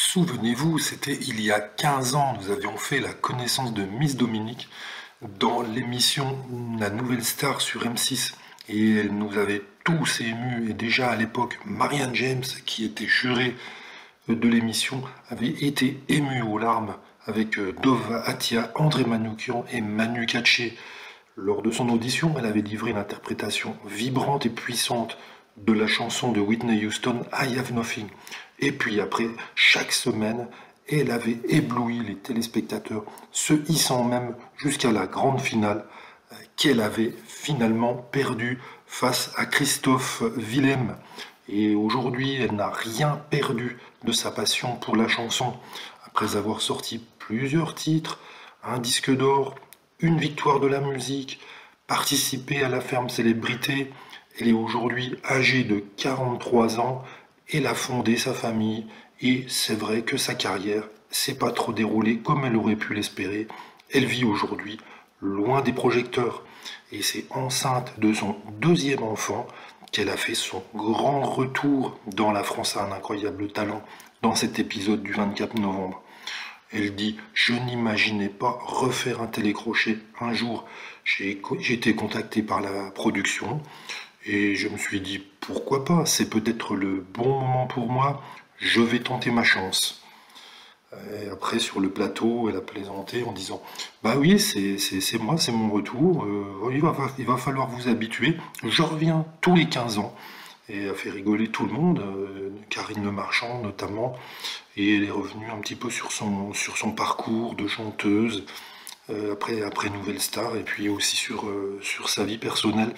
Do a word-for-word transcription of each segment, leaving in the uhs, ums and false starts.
Souvenez-vous, c'était il y a quinze ans, nous avions fait la connaissance de Miss Dominique dans l'émission La Nouvelle Star sur M six. Et elle nous avait tous émus. Et déjà à l'époque, Marianne James, qui était jurée de l'émission, avait été émue aux larmes avec euh, Dova Atia, André Manoukian et Manu Katché. Lors de son audition, elle avait livré une interprétation vibrante et puissante de la chanson de Whitney Houston, I Have Nothing. Et puis après, chaque semaine, elle avait ébloui les téléspectateurs, se hissant même jusqu'à la grande finale euh, qu'elle avait finalement perdue face à Christophe Willem. Et aujourd'hui, elle n'a rien perdu de sa passion pour la chanson. Après avoir sorti plusieurs titres, un disque d'or, une victoire de la musique, participé à la ferme célébrité, elle est aujourd'hui âgée de quarante-trois ans. Elle a fondé sa famille et c'est vrai que sa carrière s'est pas trop déroulée comme elle aurait pu l'espérer. Elle vit aujourd'hui loin des projecteurs et c'est enceinte de son deuxième enfant qu'elle a fait son grand retour dans La France a un incroyable talent dans cet épisode du vingt-quatre novembre. Elle dit « Je n'imaginais pas refaire un télécrochet un jour. J'ai été contactée par la production et je me suis dit « Pourquoi pas? C'est peut-être le bon moment pour moi. Je vais tenter ma chance. » Et après, sur le plateau, elle a plaisanté en disant « Bah oui, c'est c'est moi, c'est mon retour. Euh, il va, il va falloir vous habituer. Je reviens tous les quinze ans. » Et a fait rigoler tout le monde, euh, Karine Le Marchand notamment, et elle est revenue un petit peu sur son, sur son parcours de chanteuse, euh, après, après Nouvelle Star, et puis aussi sur, euh, sur sa vie personnelle.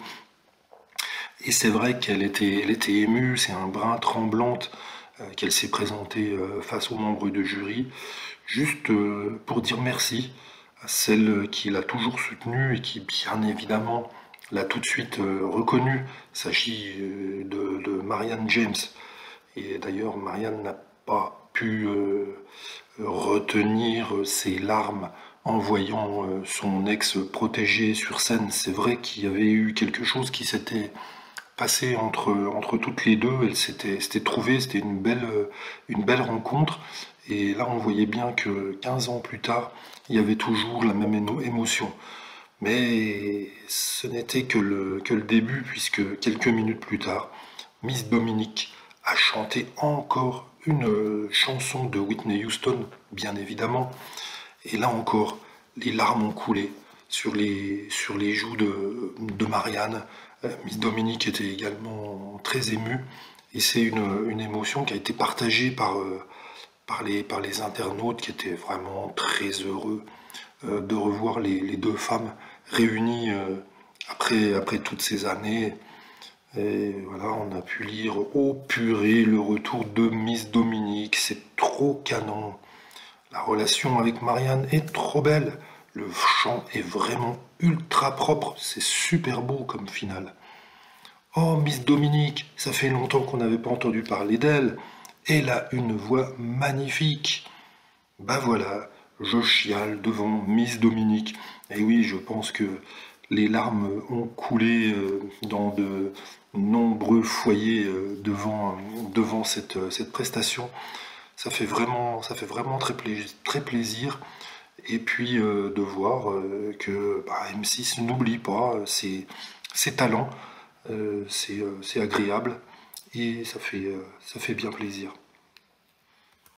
Et c'est vrai qu'elle était, elle était émue, c'est un brin tremblante euh, qu'elle s'est présentée euh, face aux membres de jury, juste euh, pour dire merci à celle qui l'a toujours soutenue et qui, bien évidemment, l'a tout de suite euh, reconnue. Il s'agit euh, de, de Marianne James. Et d'ailleurs, Marianne n'a pas pu euh, retenir ses larmes en voyant euh, son ex protégé sur scène. C'est vrai qu'il y avait eu quelque chose qui s'était passé entre, entre toutes les deux. Elles s'étaient trouvées, c'était une belle, une belle rencontre. Et là, on voyait bien que quinze ans plus tard, il y avait toujours la même émotion. Mais ce n'était que le, que le début, puisque quelques minutes plus tard, Miss Dominique a chanté encore une chanson de Whitney Houston, bien évidemment. Et là encore, les larmes ont coulé sur les, sur les joues de, de Marianne. Euh, Miss Dominique était également très émue. Et c'est une, une émotion qui a été partagée par, euh, par, les, par les internautes qui étaient vraiment très heureux euh, de revoir les, les deux femmes réunies euh, après, après toutes ces années. Et voilà, on a pu lire « Oh purée, le retour de Miss Dominique, c'est trop canon. La relation avec Marianne est trop belle. Le chant est vraiment ultra propre. C'est super beau comme finale. Oh Miss Dominique, ça fait longtemps qu'on n'avait pas entendu parler d'elle. Elle a une voix magnifique. Bah voilà, je chiale devant Miss Dominique. Et oui, je pense que les larmes ont coulé euh, dans de nombreux foyers euh, devant, devant cette, cette prestation. Ça fait vraiment, ça fait vraiment très, pla très plaisir. Et puis euh, de voir euh, que bah, M six n'oublie pas ses, ses talents. Euh, c'est euh, c'est agréable et ça fait, euh, ça fait bien plaisir.